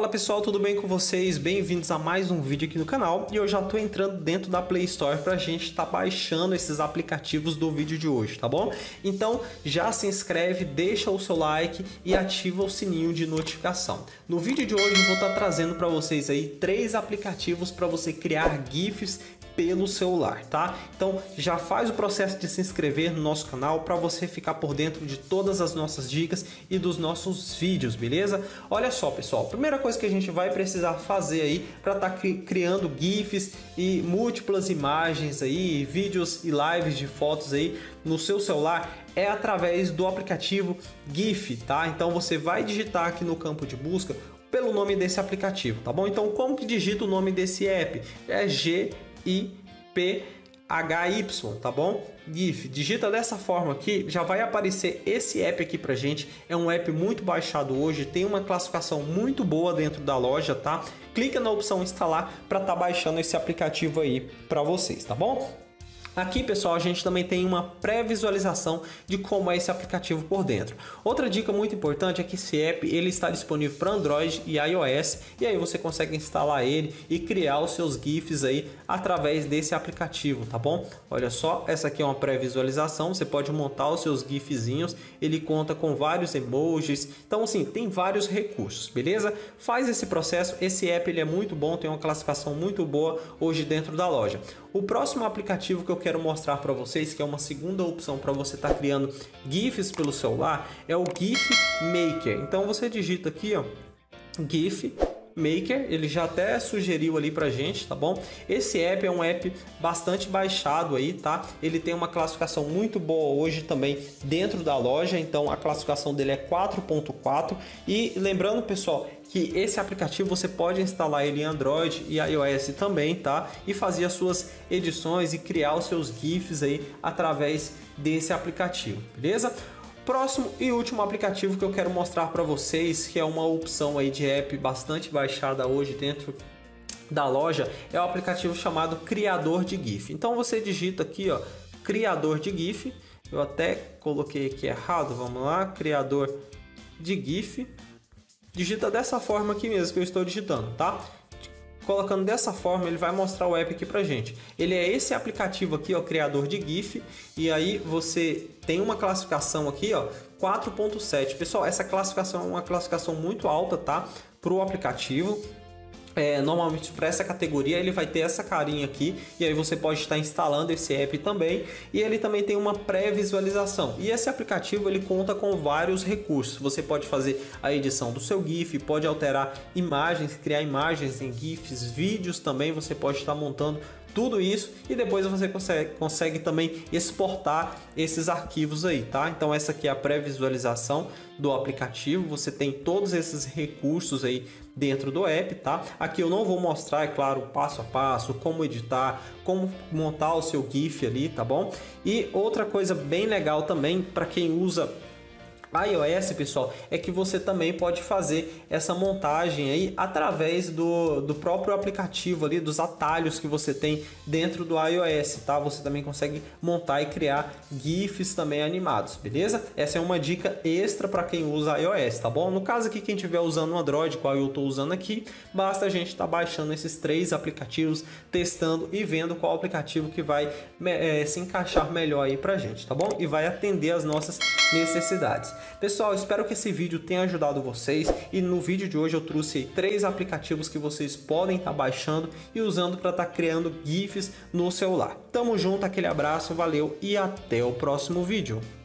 Fala pessoal, tudo bem com vocês? Bem-vindos a mais um vídeo aqui no canal e eu já estou entrando dentro da Play Store para a gente estar baixando esses aplicativos do vídeo de hoje, tá bom? Então já se inscreve, deixa o seu like e ativa o sininho de notificação. No vídeo de hoje eu vou estar trazendo para vocês aí 3 aplicativos para você criar GIFs pelo celular, tá? Então já faz o processo de se inscrever no nosso canal para você ficar por dentro de todas as nossas dicas e dos nossos vídeos, beleza? Olha só pessoal, primeira coisa que a gente vai precisar fazer aí para estar criando GIFs e múltiplas imagens aí, vídeos e lives de fotos aí no seu celular é através do aplicativo GIF, tá? Então você vai digitar aqui no campo de busca pelo nome desse aplicativo, tá bom? Então como que digita o nome desse app? É GIPHY, tá bom? GIF, digita dessa forma aqui, já vai aparecer esse app aqui pra gente. É um app muito baixado hoje, tem uma classificação muito boa dentro da loja, tá? Clica na opção instalar para estar baixando esse aplicativo aí para vocês, tá bom? Aqui pessoal, a gente também tem uma pré-visualização de como é esse aplicativo por dentro. Outra dica muito importante é que esse app ele está disponível para Android e iOS, e aí você consegue instalar ele e criar os seus GIFs aí através desse aplicativo, tá bom? Olha só, essa aqui é uma pré-visualização, você pode montar os seus GIFzinhos, ele conta com vários emojis, então assim, tem vários recursos, beleza? Faz esse processo, esse app ele é muito bom, tem uma classificação muito boa hoje dentro da loja. O próximo aplicativo que eu quero mostrar para vocês, que é uma segunda opção para você estar criando GIFs pelo celular, é o GIF Maker. Então você digita aqui, ó, GIF Maker, ele já até sugeriu ali pra gente, tá bom? Esse app é um app bastante baixado aí, tá? Ele tem uma classificação muito boa hoje também dentro da loja, então a classificação dele é 4.4 e lembrando pessoal que esse aplicativo você pode instalar ele em Android e iOS também, tá? E fazer as suas edições e criar os seus GIFs aí através desse aplicativo, beleza? Próximo e último aplicativo que eu quero mostrar para vocês, que é uma opção aí de app bastante baixada hoje dentro da loja, é o aplicativo chamado Criador de GIF. Então você digita aqui, ó, Criador de GIF. Eu até coloquei aqui errado, vamos lá, Criador de GIF. Digita dessa forma aqui mesmo que eu estou digitando, tá? Colocando dessa forma, ele vai mostrar o app aqui pra gente. Ele é esse aplicativo aqui, ó, criador de GIF, e aí você tem uma classificação aqui, ó, 4.7. Pessoal, essa classificação é uma classificação muito alta, tá? Pro aplicativo. Normalmente para essa categoria ele vai ter essa carinha aqui e aí você pode estar instalando esse app também, e ele também tem uma pré-visualização, e esse aplicativo ele conta com vários recursos. Você pode fazer a edição do seu GIF, pode alterar imagens, criar imagens em GIFs, vídeos também você pode estar montando tudo isso, e depois você consegue também exportar esses arquivos aí, tá? Então essa aqui é a pré-visualização do aplicativo, você tem todos esses recursos aí dentro do app, tá? Aqui eu não vou mostrar, é claro, passo a passo, como editar, como montar o seu GIF ali, tá bom? E outra coisa bem legal também para quem usa iOS, pessoal, é que você também pode fazer essa montagem aí através do próprio aplicativo ali, dos atalhos que você tem dentro do iOS, tá? Você também consegue montar e criar GIFs também animados, beleza? Essa é uma dica extra para quem usa iOS, tá bom? No caso aqui, quem estiver usando o Android, qual eu estou usando aqui, basta a gente estar baixando esses 3 aplicativos, testando e vendo qual aplicativo que vai se encaixar melhor aí pra gente, tá bom? E vai atender as nossas necessidades. Pessoal, espero que esse vídeo tenha ajudado vocês, e no vídeo de hoje eu trouxe 3 aplicativos que vocês podem estar baixando e usando para estar criando GIFs no celular. Tamo junto, aquele abraço, valeu e até o próximo vídeo.